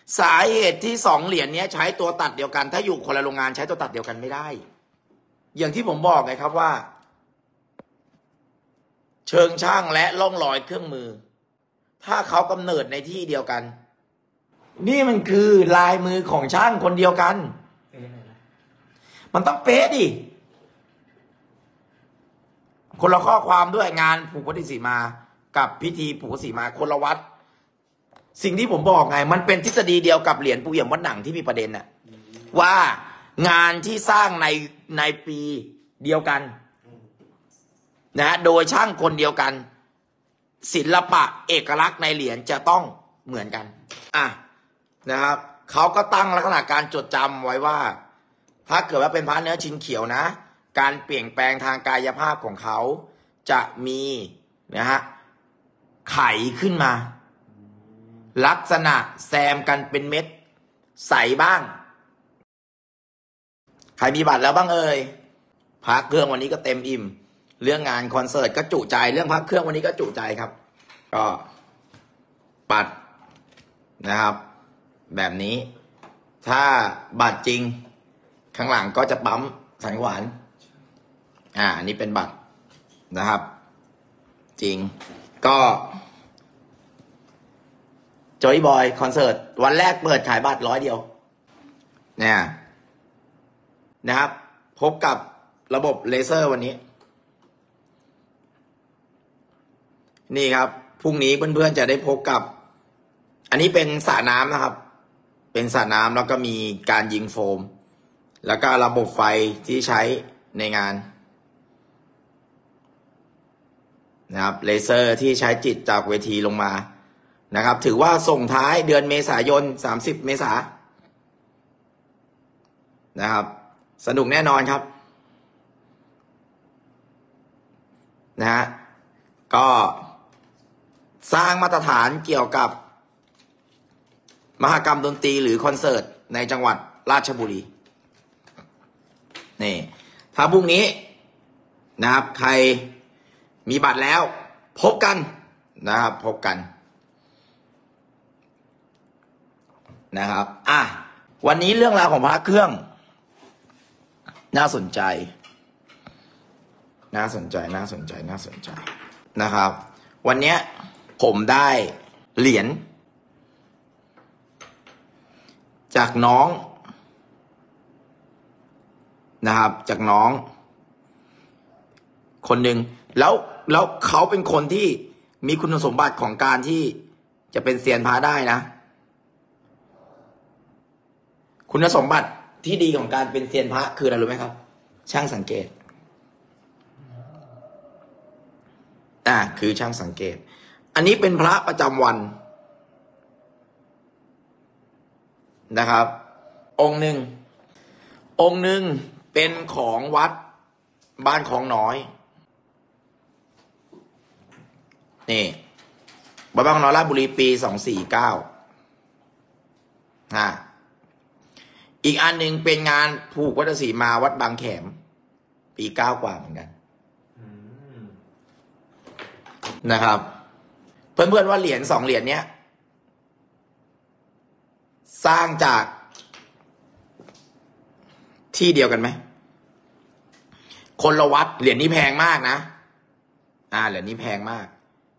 สาเหตุที่2เหรียญนี้ใช้ตัวตัดเดียวกันถ้าอยู่คนละโรงงานใช้ตัวตัดเดียวกันไม่ได้อย่างที่ผมบอกไงครับว่าเชิงช่างและร่องรอยเครื่องมือถ้าเขากำเนิดในที่เดียวกันนี่มันคือลายมือของช่างคนเดียวกันมันต้องเป๊ะดิคนละข้อความด้วยงานผูกวัดสีมากับพิธีผูกวัดสีมาคนละวัดสิ่งที่ผมบอกไงมันเป็นทฤษฎีเดียวกับเหรียญปู่เอี่ยมวัดหนังที่มีประเด็นน่ะว่างานที่สร้างในปีเดียวกันนะโดยช่างคนเดียวกันศิลปะเอกลักษณ์ในเหรียญจะต้องเหมือนกันนะครับเขาก็ตั้งลักษณะการจดจำไว้ว่าถ้าเกิดว่าเป็นพระเนื้อชิ้นเขียวนะการเปลี่ยนแปลงทางกายภาพของเขาจะมีนะฮะไขขึ้นมาลักษณะแซมกันเป็นเม็ดใสบ้างใครมีบัตรแล้วบ้างเอ่ยพระเครื่องวันนี้ก็เต็มอิ่มเรื่องงานคอนเสิร์ตก็จุใจเรื่องพระเครื่องวันนี้ก็จุใจครับก็บัตรนะครับแบบนี้ถ้าบัตรจริงข้างหลังก็จะปั๊มสันหวานอันนี้เป็นบัตรนะครับจริงก็จอยบอยคอนเสิร์ตวันแรกเปิดขายบัตร100 เดียวเนี่ยนะครับพบกับระบบเลเซอร์วันนี้นี่ครับพรุ่งนี้เพื่อนๆจะได้พบกับอันนี้เป็นสระน้ำนะครับเป็นสระน้ำแล้วก็มีการยิงโฟมแล้วก็ระบบไฟที่ใช้ในงานนะครับเลเซอร์ที่ใช้จิตจากเวทีลงมานะครับถือว่าส่งท้ายเดือนเมษายน30 เมษายนนะครับสนุกแน่นอนครับนะฮะก็สร้างมาตรฐานเกี่ยวกับมหกรรมดนตรีหรือคอนเสิร์ตในจังหวัดราชบุรีนี่ถ้าพรุ่งนี้นะครับใครมีบัตรแล้วพบกันนะครับพบกันนะครับวันนี้เรื่องราวของพระเครื่องน่าสนใจนะครับวันนี้ผมได้เหรียญจากน้องนะครับจากน้องคนหนึ่งแล้วเขาเป็นคนที่มีคุณสมบัติของการที่จะเป็นเซียนพระได้นะคุณสมบัติที่ดีของการเป็นเซียนพระคืออะไรรู้ไหมครับช่างสังเกตคือช่างสังเกตอันนี้เป็นพระประจำวันนะครับองค์หนึ่งเป็นของวัดบ้านของน้อยนี่วัดบ้านของน้อยราชบุรีปี249อีกอันหนึ่งเป็นงานผูกวัดศรีมาวัดบางแขมปี9 กว่าเหมือนกันนะครับเพื่อนๆว่าเหรียญ2 เหรียญเนี้ยสร้างจากที่เดียวกันไหมคนละวัดเหรียญนี้แพงมากนะเหรียญนี้แพงมาก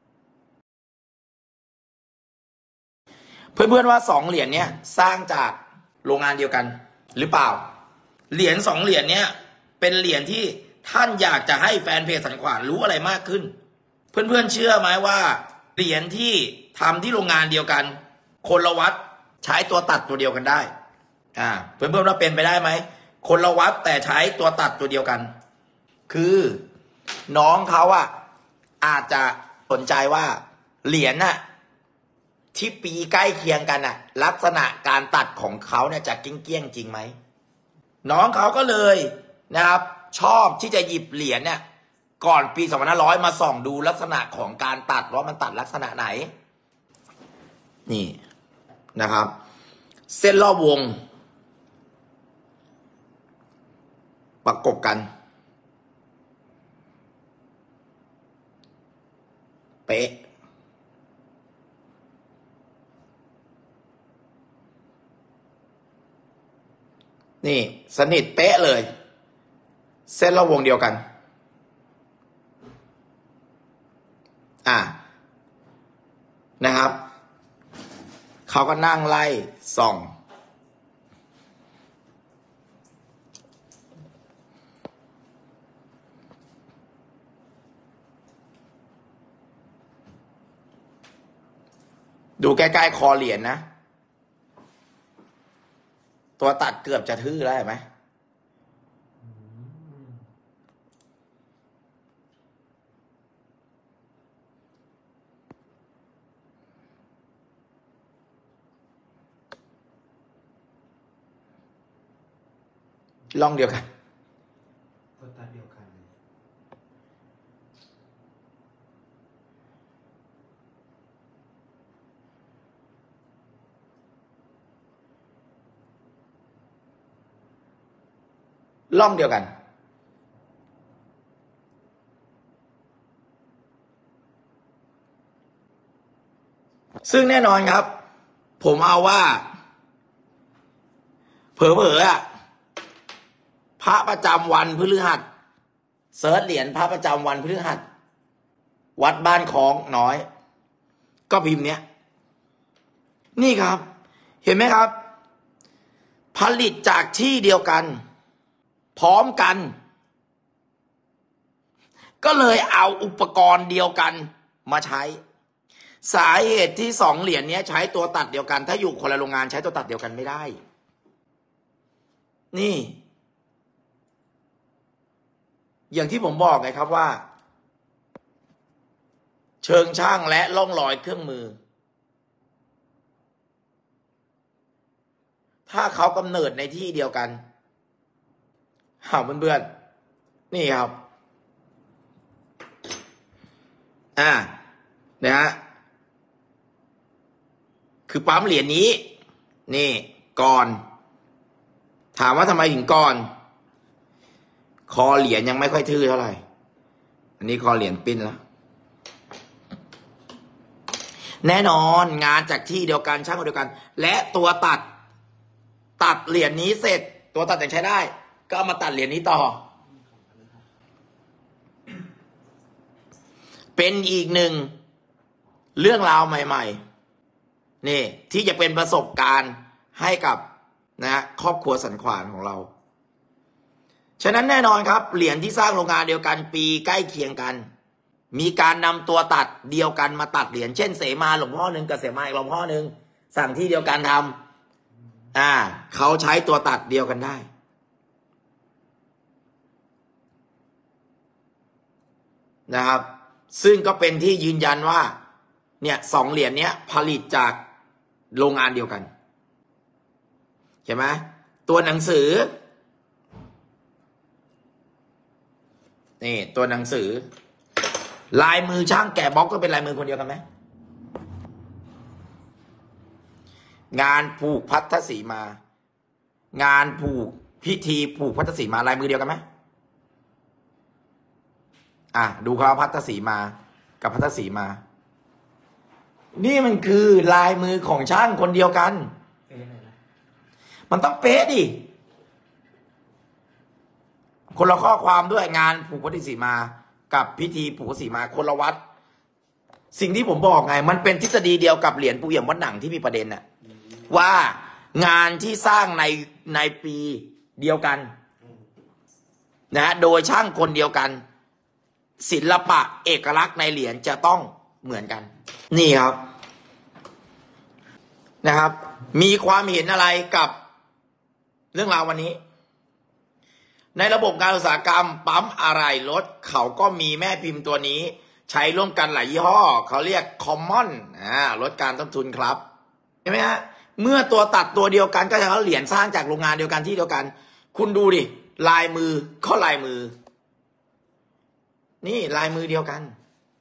เพื่อนๆว่า2 เหรียญเนี้ยสร้างจากโรงงานเดียวกันหรือเปล่าเหรียญ2 เหรียญเนี้ยเป็นเหรียญที่ท่านอยากจะให้แฟนเพจสันขวานรู้อะไรมากขึ้นเพื่อนๆเชื่อไหมว่าเหรียญที่ทำที่โรงงานเดียวกันคนละวัดใช้ตัวตัดตัวเดียวกันได้เพื่อนๆว่าเป็นไปได้ไหมคนละวัดแต่ใช้ตัวตัดตัวเดียวกันคือน้องเขาอาจจะสนใจว่าเหรียญที่ปีใกล้เคียงกันลักษณะการตัดของเขาเนี่ยจะเกี้ยงจริงไหมน้องเขาก็เลยนะครับชอบที่จะหยิบเหรียญเนี่ยก่อนปี2500มาส่องดูลักษณะของการตัดว่ามันตัดลักษณะไหนนี่นะครับเส้นรอบวงประกบกันเป๊ะนี่สนิทเป๊ะเลย เส้นรอบวงเดียวกันนะครับเขาก็นั่งไล่ส่องดูใกล้ๆคอเหรียญนะตัวตัดเกือบจะทื่อแล้วเห็นไหมล่องเดียวกันตัวตัดเดียวกันล่องเดียวกันซึ่งแน่นอนครับผมเอาว่าเผลอๆอ่ะพระประจำวันพฤหัสเซิร์ชเหรียญพระประจำวันพฤหัสวัดบ้านคลองน้อยก็พิมพ์เนี้ยนี่ครับเห็นไหมครับผลิตจากที่เดียวกันพร้อมกันก็เลยเอาอุปกรณ์เดียวกันมาใช้สาเหตุที่สองเหรียญนี้ใช้ตัวตัดเดียวกันถ้าอยู่คนละโรงงานใช้ตัวตัดเดียวกันไม่ได้นี่อย่างที่ผมบอกไงครับว่าเชิงช่างและร่องรอยเครื่องมือถ้าเขากำเนิดในที่เดียวกันเพื่อนๆนี่ครับนะฮะคือปั๊มเหรียญนี้นี่ก่อนถามว่าทำไมถึงก่อนคอเหรียญยังไม่ค่อยทื่อเท่าไหร่อันนี้คอเหรียญปิ้นแล้วแน่นอนงานจากที่เดียวกันช่างคนเดียวกันและตัวตัดเหรียญนี้เสร็จตัวตัดยังใช้ได้ก็เอามาตัดเหรียญนี้ต่อเป็นอีกหนึ่งเรื่องราวใหม่ๆนี่ที่จะเป็นประสบการณ์ให้กับนะครอบครัวสันขวานของเราฉะนั้นแน่นอนครับเหรียญที่สร้างโรงงานเดียวกันปีใกล้เคียงกันมีการนำตัวตัดเดียวกันมาตัดเหรียญเช่นเสมาหลวงพ่อหนึ่งกับเสมาอีกหลวงพ่อหนึ่งสั่งที่เดียวกันทำเขาใช้ตัวตัดเดียวกันได้นะครับซึ่งก็เป็นที่ยืนยันว่าเนี่ยสองเหรียญเนี้ยผลิตจากโรงงานเดียวกันเห็นไหมตัวหนังสือนี่ตัวหนังสือลายมือช่างแกะบล็อกก็เป็นลายมือคนเดียวกันไหมงานผูกพัทธสีมางานผูกพิธีผูกพัทธสีมาลายมือเดียวกันไหมดูครับพัทธสีมากับพัทธสีมานี่มันคือลายมือของช่างคนเดียวกันมันต้องเป๊ะดิคนละข้อความด้วยงานผูกพัทธสีมากับพิธีผูกสีมาคนละวัดสิ่งที่ผมบอกไงมันเป็นทฤษฎีเดียวกับเหรียญปู่เอี่ยมวัดหนังที่มีประเด็นน่ะว่างานที่สร้างในปีเดียวกันนะโดยช่างคนเดียวกันศิลปะเอกลักษณ์ในเหรียญจะต้องเหมือนกันนี่ครับนะครับมีความเห็นอะไรกับเรื่องราววันนี้ในระบบการอุตสาหกรรมปั๊มอะไรรถเขาก็มีแม่พิมพ์ตัวนี้ใช้ร่วมกันหลายยี่ห้อเขาเรียก common ลดการต้นทุนครับเห็นไหมฮะเมื่อตัวตัดตัวเดียวกันก็จะเขาเหรียญสร้างจากโรงงานเดียวกันที่เดียวกันคุณดูดิลายมือก็ลายมือนี่ลายมือเดียวกัน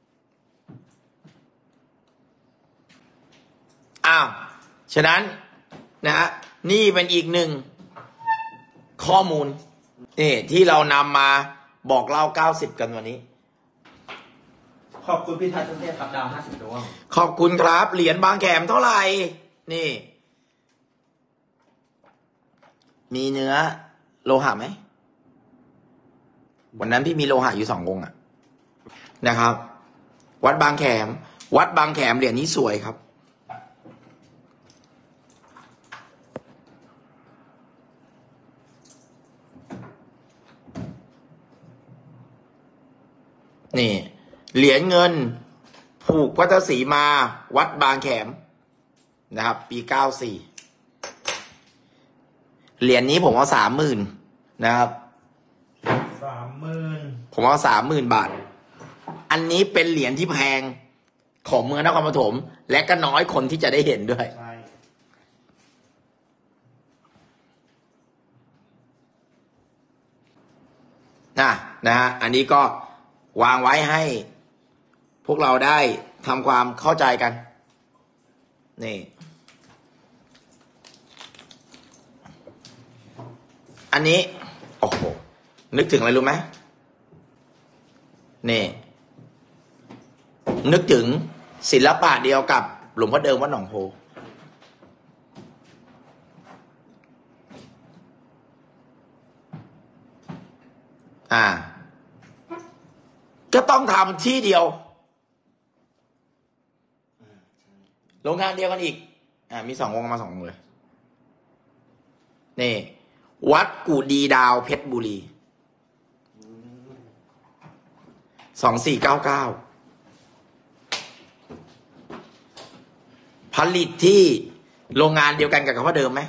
ฉะนั้นนะฮะนี่เป็นอีกหนึ่งข้อมูลที่เรานำมาบอกเล่า90กันวันนี้ขอบคุณพี่ทัศน์เทพครับดาว50 ดวงขอบคุณครับเหรียญบางแขมเท่าไหร่นี่มีเนื้อโลหะไหมวันนั้นพี่มีโลหะอยู่2 องค์อะนะครับ วัดบางแขมเหรียญนี้สวยครับนี่เหรียญเงินผูกวัดศรีมาวัดบางแขมนะครับปี94เหรียญนี้ผมเอา30,000นะครับ 30,000 ผมเอา30,000 บาทอันนี้เป็นเหรียญที่แพงของเมืองนครปฐมและก็น้อยคนที่จะได้เห็นด้วยใช่นะฮะอันนี้ก็วางไว้ให้พวกเราได้ทำความเข้าใจกันนี่อันนี้โอ้โหนึกถึงอะไรรู้ไหมนี่นึกถึงศิลปะเดียวกับหลวงพ่อเดิมวัดหนองโพก็ต้องทำที่เดียวโรงงานเดียวกันอีกมี2 องค์มา2 องค์เลยนี่วัดกูดีดาวเพชรบุรี2499ผลิตที่โรงงานเดียวกันกับพ่อเดิมไหม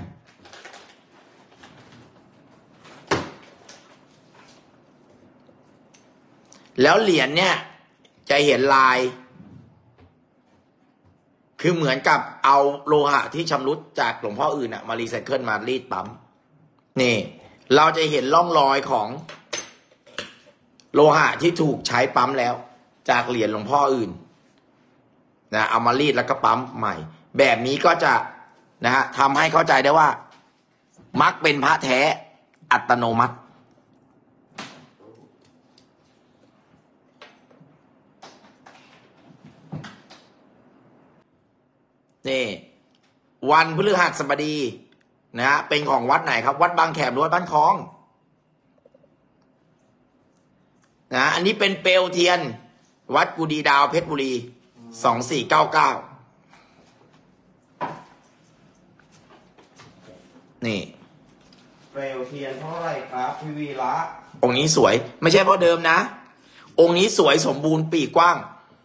แล้วเหรียญเนี่ยจะเห็นลายคือเหมือนกับเอาโลหะที่ชำรุดจากหลวงพ่ออื่นมารีไซเคิลมารีดปั๊มนี่เราจะเห็นร่องรอยของโลหะที่ถูกใช้ปั๊มแล้วจากเหรียญหลวงพ่ออื่นนะเอามารีดแล้วก็ปั๊มใหม่แบบนี้ก็จะนะฮะทำให้เข้าใจได้ว่ามักเป็นพระแท้อัตโนมัตินี่วันพฤหัสบดีนะฮะเป็นของวัดไหนครับวัดบางแขมหรือวัดบ้านคลองนะอันนี้เป็นเปลวเทียนวัดกุดีดาวเพชรบุรี2499นี่เปลวเทียนเท่าไหร่ครับพี่วีระองค์นี้สวยไม่ใช่เพราะเดิมนะองค์นี้สวยสมบูรณ์ปีกว้าง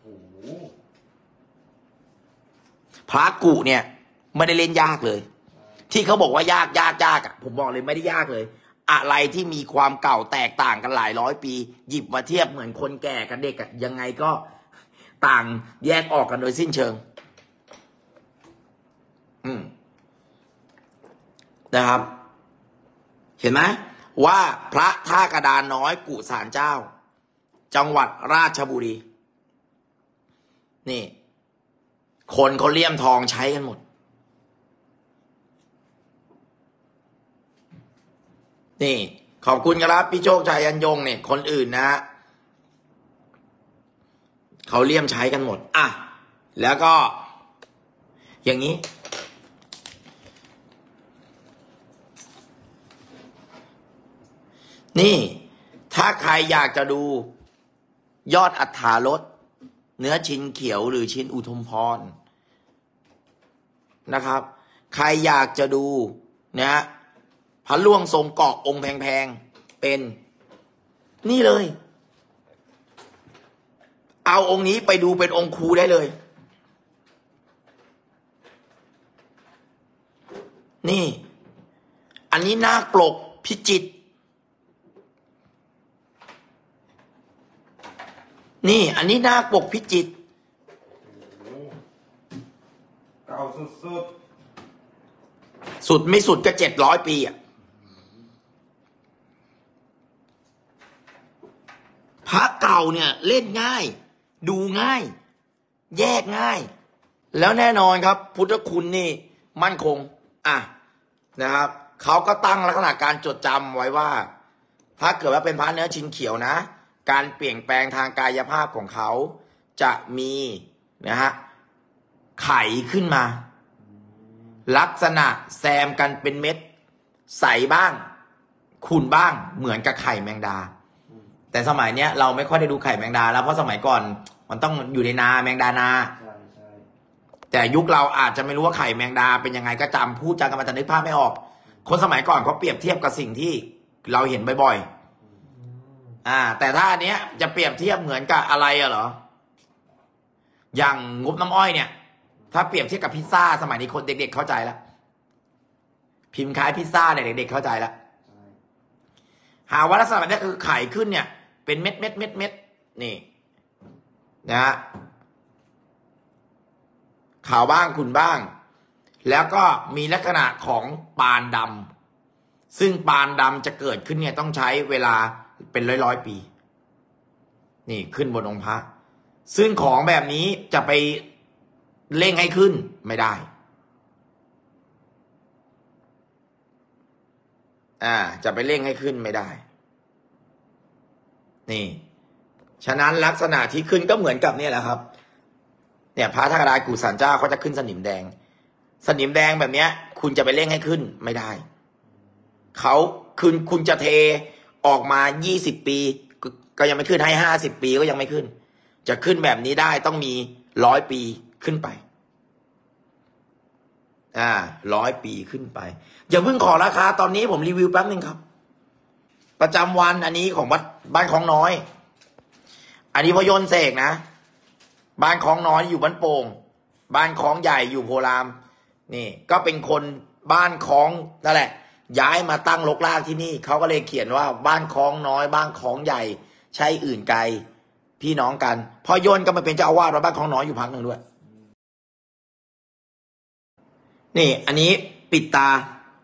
พระกุเนี่ยไม่ได้เล่นยากเลยที่เขาบอกว่ายากผมบอกเลยไม่ได้ยากเลยอะไรที่มีความเก่าแตกต่างกันหลายร้อยปีหยิบมาเทียบเหมือนคนแก่กับเด็กยังไงก็ต่างแยกออกกันโดยสิ้นเชิงนะครับเห็นไหมว่าพระท่ากระดานน้อยกุศลเจ้าจังหวัดราชบุรีนี่คนเขาเลี่ยมทองใช้กันหมดนี่ขอบคุณครับพี่โชคชัยยันยงเนี่ยคนอื่นนะฮะเขาเลี่ยมใช้กันหมดแล้วก็อย่างนี้นี่ถ้าใครอยากจะดูยอดอัฏฐารสเนื้อชิ้นเขียวหรือชิ้นอุทุมพรนะครับใครอยากจะดูนะพระล่วงทรงเกาะองค์แพงๆเป็นนี่เลยเอาองค์นี้ไปดูเป็นองค์ครูได้เลยนี่อันนี้นาคปลกพิจิตรนี่อันนี้นาคปลกพิจิตรเก่าสุดไม่สุดก็700 ปีพระเก่าเนี่ยเล่นง่ายดูง่ายแยกง่ายแล้วแน่นอนครับพุทธคุณนี่มั่นคงนะครับเขาก็ตั้งลักษณะการจดจำไว้ว่าถ้าเกิดว่าเป็นพระเนื้อชิ้นเขียวนะการเปลี่ยนแปลงทางกายภาพของเขาจะมีนะฮะไขขึ้นมาลักษณะแซมกันเป็นเม็ดใสบ้างขุ่นบ้างเหมือนกับไข่แมงดาแต่สมัยเนี้ยเราไม่ค่อยได้ดูไข่แมงดาแล้วเพราะสมัยก่อนมันต้องอยู่ในนาแมงดานาแต่ยุคเราอาจจะไม่รู้ว่าไข่แมงดาเป็นยังไงก็จำพูดจากันมาแต่นึกภาพไม่ออกคนสมัยก่อนเขาเปรียบเทียบกับสิ่งที่เราเห็นบ่อยๆแต่ถ้าอันเนี้ยจะเปรียบเทียบเหมือนกับอะไรเหรออย่างงบน้ำอ้อยเนี่ยถ้าเปรียบเทียบกับพิซซ่าสมัยนี้คนเด็กๆเข้าใจแล้วพิมพ์คล้ายพิซซ่าเนี่ยเด็กๆเข้าใจแล้วหาว่าลักษณะแบบนี้คือไข่ขึ้นเนี่ยเป็นเม็ดนี่นะฮะขาวบ้างขุ่นบ้าง แล้วก็มีลักษณะของปานดำซึ่งปานดำจะเกิดขึ้นเนี่ยต้องใช้เวลาเป็นร้อยปีนี่ขึ้นบนองค์พระซึ่งของแบบนี้จะไปเร่งให้ขึ้นไม่ได้จะไปเร่งให้ขึ้นไม่ได้นี่ฉะนั้นลักษณะที่ขึ้นก็เหมือนกับเนี่ยแหละครับเนี่ยพระธาตุดายกู่สันเจ้าเขาจะขึ้นสนิมแดงสนิมแดงแบบเนี้ยคุณจะไปเร่งให้ขึ้นไม่ได้เขาคุณจะเทออกมา20 ปีก็ยังไม่ขึ้นให้50 ปีก็ยังไม่ขึ้นจะขึ้นแบบนี้ได้ต้องมี100 ปีขึ้นไป100 ปีขึ้นไปอย่าเพิ่งขอราคาตอนนี้ผมรีวิวแป๊บนึงครับประจำวันอันนี้ของวัดบ้านคลองน้อยอันนี้พยนต์เสกนะบ้านคลองน้อยอยู่บ้านโป่งบ้านคลองใหญ่อยู่โพรามนี่ก็เป็นคนบ้านคลองนั่นแหละย้ายมาตั้งรกรากที่นี่เขาก็เลยเขียนว่าบ้านคลองน้อยบ้านคลองใหญ่ใช่อื่นไกลพี่น้องกันพอยนต์ก็มาเป็นเจ้าอาวาสวัดบ้านคลองน้อยอยู่พักหนึ่งด้วยนี่อันนี้ปิดตา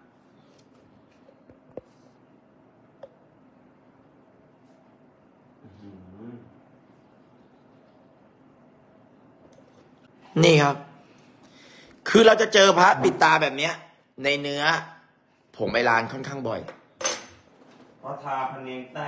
นี่ครับคือเราจะเจอพระปิดตาแบบเนี้ยในเนื้อผงใบลานค่อนข้างบ่อยเพราะทาพเนงแต่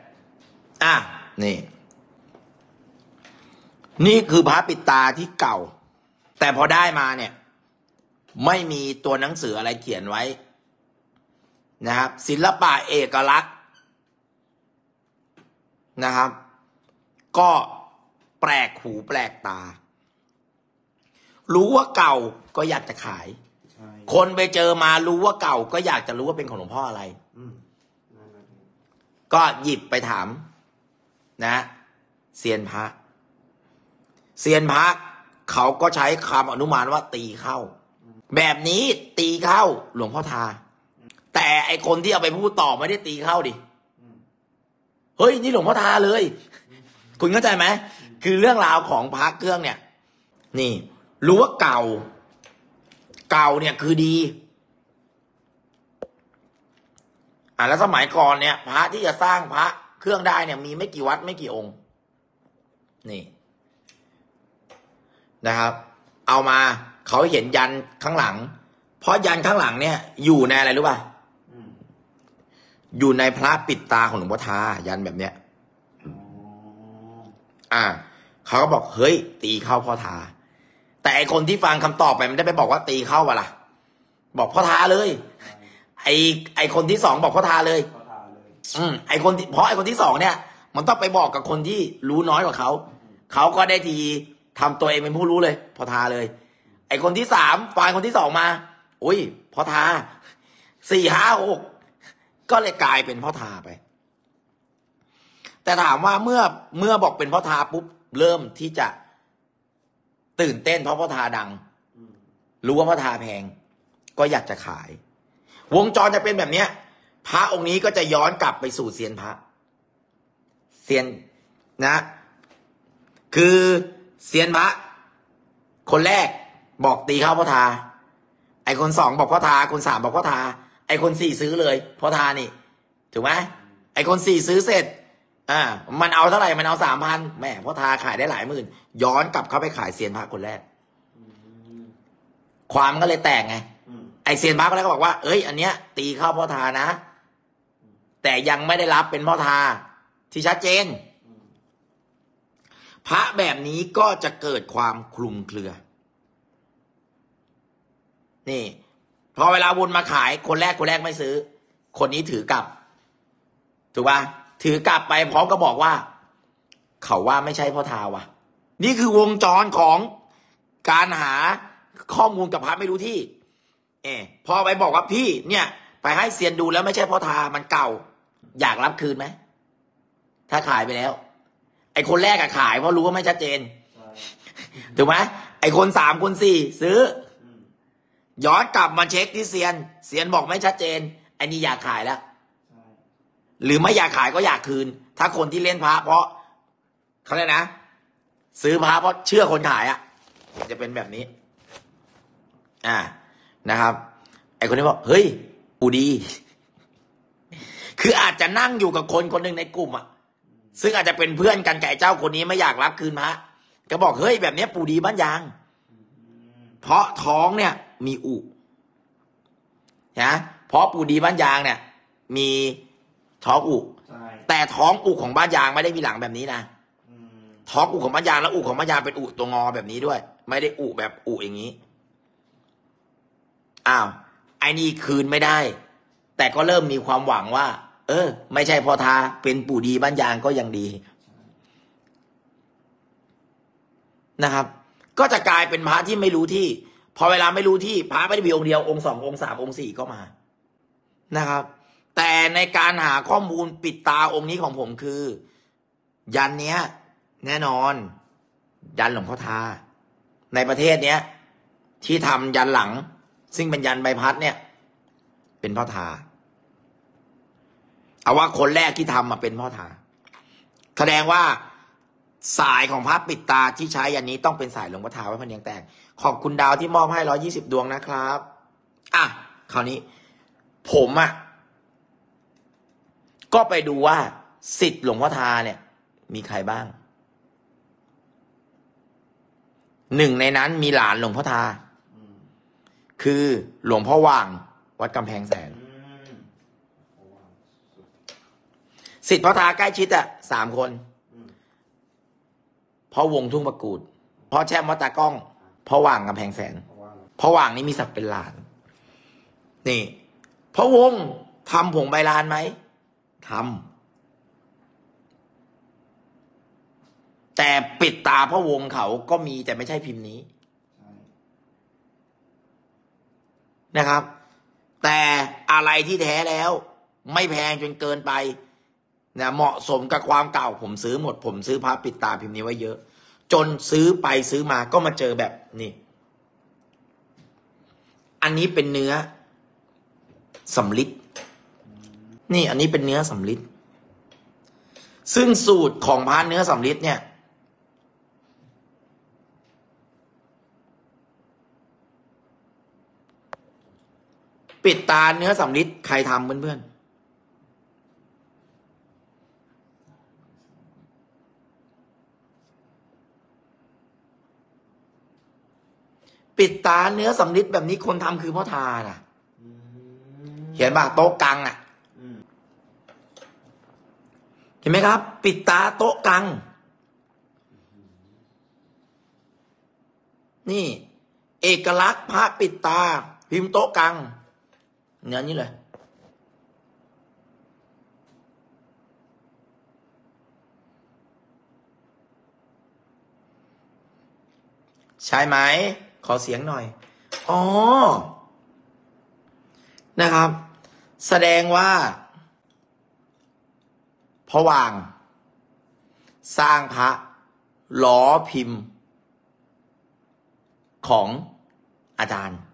นี่คือพระปิดตาที่เก่าแต่พอได้มาเนี่ยไม่มีตัวหนังสืออะไรเขียนไว้นะครับศิลปะเอกลักษณ์นะครับก็แปลกหูแปลกตารู้ว่าเก่าก็อยากจะขายคนไปเจอมารู้ว่าเก่าก็อยากจะรู้ว่าเป็นของหลวงพ่ออะไรก็หยิบไปถามนะเซียนพระเขาก็ใช้คำอนุมานว่าตีเข้าแบบนี้ตีเข้าหลวงพ่อทาแต่ไอคนที่เอาไปพูดต่อไม่ได้ตีเข้าดิเฮ้ยนี่หลวงพ่อทาเลยคุณเข้าใจไหมคือเรื่องราวของพระเครื่องเนี่ยนี่รู้ว่าเก่าเนี่ยคือดีแล้วสมัยก่อนเนี่ยพระที่จะสร้างพระเครื่องได้เนี่ยมีไม่กี่วัดไม่กี่องค์นี่นะครับเอามาเขาเห็นยันข้างหลังเพราะยันข้างหลังเนี่ยอยู่ในอะไรรู้ป่ะอยู่ในพระปิดตาของหลวงพ่อทายันแบบเนี้ยเขาก็บอกเฮ้ยตีเข้าพ่อทาแต่ไอคนที่ฟังคำตอบไปมันได้ไปบอกว่าตีเข้าวะล่ะบอกพ่อทาเลยไอคนที่สองบอกพ่อทาเลยไอคนที่เพราะไอคนที่สองเนี่ยมันต้องไปบอกกับคนที่รู้น้อยกว่าเขาก็ได้ทีทำตัวเองเป็นผู้รู้เลยพ่อทาเลยไอคนที่สามฟังคนที่สองมาอุ้ยพ่อทา4 5 6ก็เลยกลายเป็นพ่อทาไปแต่ถามว่าเมื่อบอกเป็นพ่อทาปุ๊บเริ่มที่จะตื่นเต้นเพราะพ่อทาดังรู้ว่าพ่อทาแพงก็อยากจะขายวงจรจะเป็นแบบเนี้ยพระองค์นี้ก็จะย้อนกลับไปสู่เซียนพระเซียนนะคือเซียนพระคนแรกบอกตีเข้าพ่อทาไอคนสองบอกพ่อทาคนสามบอกพ่อทาไอคนสี่ซื้อเลยพ่อทานี่ถูกไหมไอคนสี่ซื้อเสร็จมันเอาเท่าไหร่มันเอา 3,000แม่พ่อทาขายได้หลายหมื่นย้อนกลับเข้าไปขายเซียนพระคนแรกความก็เลยแตกไงไอเซียนพระคนแรกก็บอกว่าเอ้ยอันเนี้ยตีเข้าพ่อทานะแต่ยังไม่ได้รับเป็นพ่อทาที่ชัดเจนพระแบบนี้ก็จะเกิดความคลุมเครือนี่พอเวลาวนมาขายคนแรกไม่ซื้อ คนนี้ถือกลับถูกป่ะถือกลับไปพร้อมก็บอกว่า เขาว่าไม่ใช่พ่อทาว่ะนี่คือวงจรของการหาข้อมูลกับพระไม่รู้ที่พอไปบอกว่าพี่เนี่ยไปให้เซียนดูแล้วไม่ใช่พ่อทามันเก่าอยากรับคืนไหมถ้าขายไปแล้วไอ้คนแรกอะขายเพราะรู้ว่าไม่ชัดเจนถูกไหมไอ้คน3คน4ซื้อย้อนกลับมาเช็คที่เซียนบอกไม่ชัดเจนไอ้นี่อยากขายแล้วหรือไม่อยากขายก็อยากคืนถ้าคนที่เล่นพระเพราะเขาเรียกนะซื้อพระเพราะเชื่อคนขายอะจะเป็นแบบนี้นะครับไอ้คนนี้บอกเฮ้ยปูดีคืออาจจะนั่งอยู่กับคนหนึ่งในกลุ่มอะซึ่งอาจจะเป็นเพื่อนกันไก่เจ้าคนนี้ไม่อยากรับคืนพระก็บอกเฮ้ยแบบนี้ปูดีบ้านยางเพราะท้องเนี่ยมีอุนะเพราะปูดีบ้านยางเนี่ยมีท้องอุแต่ท้องอุของบ้านยางไม่ได้มีหลังแบบนี้นะท้องอุของบ้านยางแล้วอุของบ้านยางเป็นอุตัวงอแบบนี้ด้วยไม่ได้อุแบบอุอย่างนี้อ้าวไอ้นี่คืนไม่ได้แต่ก็เริ่มมีความหวังว่าไม่ใช่พ่อทาเป็นปู่ดีบ้านยางก็ยังดีนะครับก็จะกลายเป็นพระที่ไม่รู้ที่พอเวลาไม่รู้ที่พระไม่ได้มีองค์เดียวองค์2องค์3องค์4ก็มานะครับแต่ในการหาข้อมูลปิดตาองค์นี้ของผมคือยันเนี้ยแน่นอนยันหลวงพ่อทาในประเทศเนี้ยที่ทำยันหลังซึ่งเป็นยันใบพัดเนี่ยเป็นพ่อทาเอาว่าคนแรกที่ทำมาเป็นพ่อทาแสดงว่าสายของพระปิดตาที่ใช้ยันนี้ต้องเป็นสายหลวงพ่อทาวัดพะเนียงแตกขอบคุณดาวที่มอบให้120ดวงนะครับคราวนี้ผมก็ไปดูว่าศิษย์หลวงพ่อทาเนี่ยมีใครบ้างหนึ่งในนั้นมีหลานหลวงพ่อทาคือหลวงพ่อว่างวัดกำแพงแสนศิษย์พ่อทาใกล้ชิด3 คนพ่อวงทุ่งประกูดพ่อแช่มวัดตากล้องพ่อว่างกำแพงแสนพ่อว่างนี่มีศักดิ์เป็นหลานนี่พ่อวงทำผงใบลานไหมทำแต่ปิดตาพ่อวงเขาก็มีแต่ไม่ใช่พิมพ์นี้นะครับแต่อะไรที่แท้แล้วไม่แพงจนเกินไปนะเหมาะสมกับความเก่าผมซื้อหมดผมซื้อพระปิดตาพิมพ์นี้ไว้เยอะจนซื้อไปซื้อมาก็มาเจอแบบนี้อันนี้เป็นเนื้อสำริดนี่อันนี้เป็นเนื้อสำริดซึ่งสูตรของพระเนื้อสำริดเนี่ยปิดตาเนื้อสำริดใครทำเพื่อนปิดตาเนื้อสำริดแบบนี้คนทำคือพ่อทาน่ะเห็นป่ะโต๊ะกังเห็นไหมครับปิดตาโต๊ะกังนี่เอกลักษณ์พระปิดตาพิมพ์โต๊ะกังเนื้อนี้เลยใช่ไหมขอเสียงหน่อยนะครับแสดงว่าพ่อว่างสร้างพระล้อพิมพ์ของอาจารย์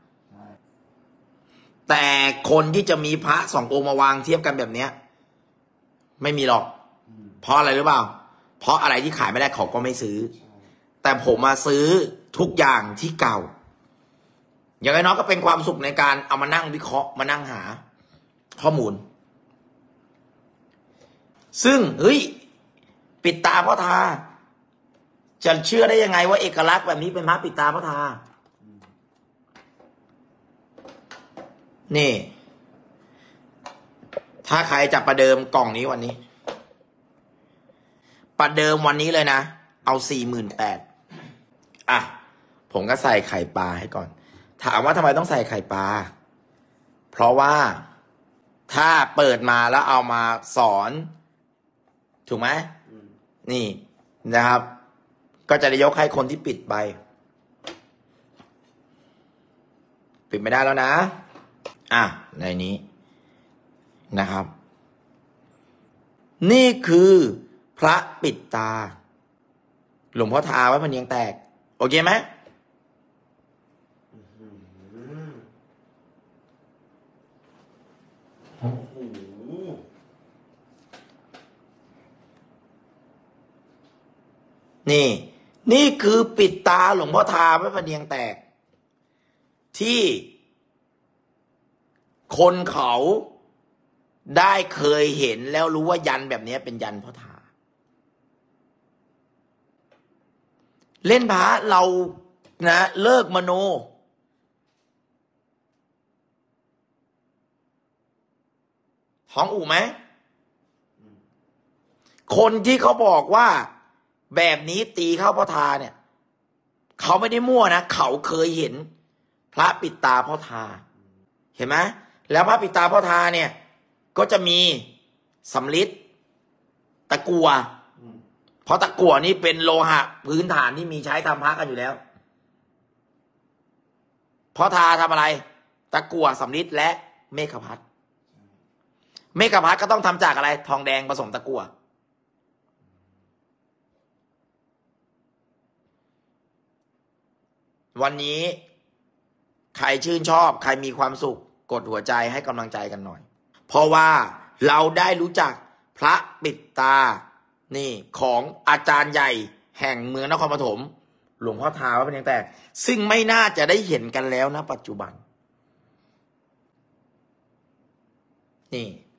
แต่คนที่จะมีพระ2 องค์มาวางเทียบกันแบบเนี้ยไม่มีหรอกเพราะอะไรหรือเปล่าเพราะอะไรที่ขายไม่ได้เขาก็ไม่ซื้อแต่ผมมาซื้อทุกอย่างที่เก่าอย่างน้อยก็เป็นความสุขในการเอามานั่งวิเคราะห์มานั่งหาข้อมูลซึ่งปิดตาพ่อทาจะเชื่อได้ยังไงว่าเอกลักษณ์แบบนี้เป็นพระปิดตาพ่อทานี่ถ้าใครจะประเดิมกล่องนี้วันนี้ประเดิมวันนี้เลยนะเอา48,000ผมก็ใส่ไข่ปลาให้ก่อนถามว่าทำไมต้องใส่ไข่ปลาเพราะว่าถ้าเปิดมาแล้วเอามาสอนถูกไหมนี่นะครับ ก็จะได้ยกให้คนที่ปิดไปปิดไม่ได้แล้วนะในนี้นะครับนี่คือพระปิดตาหลวงพ่อทาไว้พะเนียงแตกโอเคไหมนี่คือปิดตาหลวงพ่อทาไว้พะเนียงแตกที่คนเขาได้เคยเห็นแล้วรู้ว่ายันแบบนี้เป็นยันพ่อทาเล่นพระเรานะเลิกมโนท้องอู่ไหมคนที่เขาบอกว่าแบบนี้ตีเข้าพ่อทาเนี่ยเขาไม่ได้มั่วนะเขาเคยเห็นพระปิดตาพ่อทาเห็นไหมแล้วพระปิดตาพ่อทาเนี่ยก็จะมีสำริดตะกั่วเพราะตะกั่วนี่เป็นโลหะพื้นฐานที่มีใช้ทำพระกันอยู่แล้วพ่อทาทำอะไรตะกั่วสำริดและเมฆพัดเมฆพัดก็ต้องทำจากอะไรทองแดงผสมตะกั่ววันนี้ใครชื่นชอบใครมีความสุขกดหัวใจให้กำลังใจกันหน่อยเพราะว่าเราได้รู้จักพระปิดตานี่ของอาจารย์ใหญ่แห่งเมืองนครปฐมหลวงพ่อทาวัดพะเนียงแตกซึ่งไม่น่าจะได้เห็นกันแล้วนะปัจจุบันนี่